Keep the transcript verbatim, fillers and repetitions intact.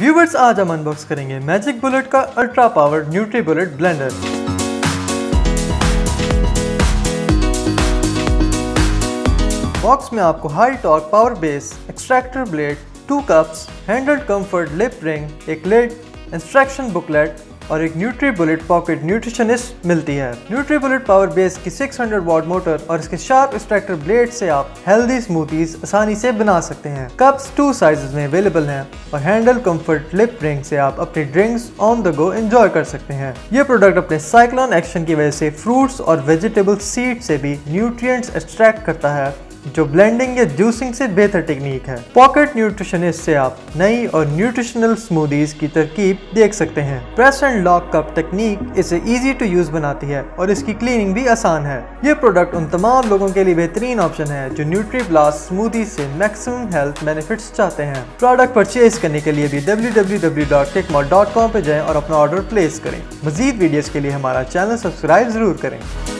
Viewers, आज हम unbox करेंगे मैजिक बुलेट का ultra powered NutriBullet blender. Box में आपको high torque power base, extractor blade, two cups, handled comfort lip ring, एक लिड, इंस्ट्रक्शन बुकलेट और एक न्यूट्रीबुलेट पॉकेट न्यूट्रिशनिस्ट मिलती है। न्यूट्रीबुलेट पावर बेस की छह सौ वॉट मोटर और इसके शार्प एक्सट्रैक्टर ब्लेड से आप हेल्दी स्मूथीज आसानी से बना सकते हैं। कप्स टू साइजेस में अवेलेबल हैं और हैंडल कंफर्ट लिप रिंग से आप अपनी drinks on the go enjoy कर सकते हैं। ये प्रोडक्ट अपने साइक्लोन एक्शन की वजह से फ्रूट्स और वेजिटेबल सीड से भी न्यूट्रिएंट्स एक्सट्रैक्ट करता है, जो ब्लेंडिंग या जूसिंग से बेहतर टेक्निक है। पॉकेट न्यूट्रिशनिस्ट से आप नई और न्यूट्रिशनल स्मूदीज की तरकीब देख सकते हैं। Press and lock cup technique इसे इजी टू यूज बनाती है और इसकी क्लीनिंग भी आसान है। ये प्रोडक्ट उन तमाम लोगों के लिए बेहतरीन ऑप्शन है जो न्यूट्री ब्लास्ट स्मूदी से मैक्सिमम हेल्थ बेनिफिट्स चाहते हैं। प्रोडक्ट परचेज करने के लिए भी W W W dot ClickMall dot com पे जाएं और अपना ऑर्डर प्लेस करें। मजीद वीडियोस के लिए हमारा चैनल सब्सक्राइब जरूर करें।